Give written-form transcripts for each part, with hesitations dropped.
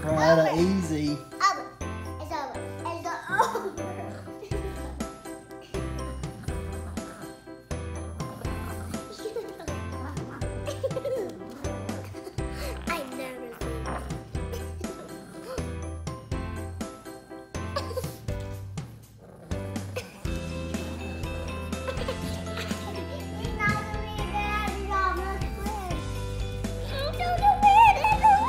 Right, easy. Over. It's over. It's over. I've never seen that. It's not the way that I almost win. No, no, win. It's a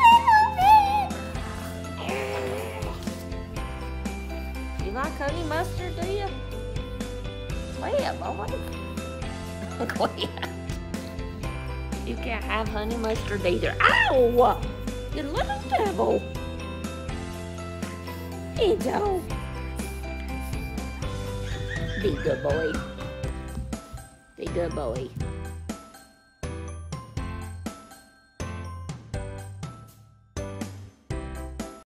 win. You like honey mustard, do you? Quit, boy. Quit. You can't have honey mustard either. Ow! You little devil. Enzo. Be good boy. Be good boy.